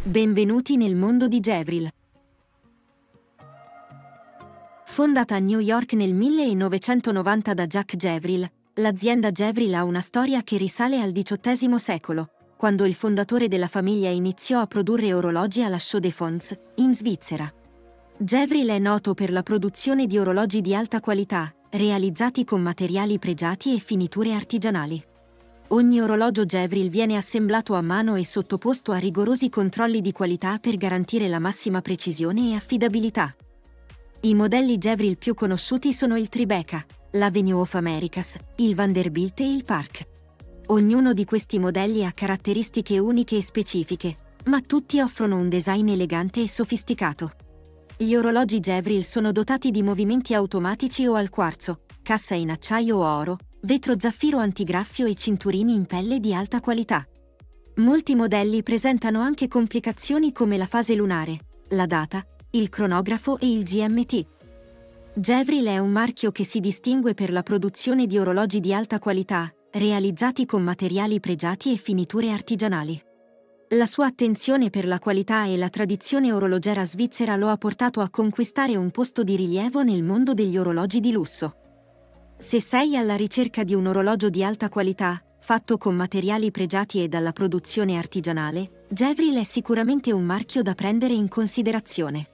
Benvenuti nel mondo di Jevril. Fondata a New York nel 1990 da Jack Jevril, l'azienda Jevril ha una storia che risale al XVIII secolo, quando il fondatore della famiglia iniziò a produrre orologi alla Chaux de Fonds, in Svizzera. Jevril è noto per la produzione di orologi di alta qualità, realizzati con materiali pregiati e finiture artigianali. Ogni orologio Jevril viene assemblato a mano e sottoposto a rigorosi controlli di qualità per garantire la massima precisione e affidabilità. I modelli Jevril più conosciuti sono il Tribeca, l'Avenue of Americas, il Vanderbilt e il Park. Ognuno di questi modelli ha caratteristiche uniche e specifiche, ma tutti offrono un design elegante e sofisticato. Gli orologi Jevril sono dotati di movimenti automatici o al quarzo, cassa in acciaio o oro, vetro zaffiro antigraffio e cinturini in pelle di alta qualità. Molti modelli presentano anche complicazioni come la fase lunare, la data, il cronografo e il GMT. Jevril è un marchio che si distingue per la produzione di orologi di alta qualità, realizzati con materiali pregiati e finiture artigianali. La sua attenzione per la qualità e la tradizione orologera svizzera lo ha portato a conquistare un posto di rilievo nel mondo degli orologi di lusso. Se sei alla ricerca di un orologio di alta qualità, fatto con materiali pregiati e dalla produzione artigianale, Jevril è sicuramente un marchio da prendere in considerazione.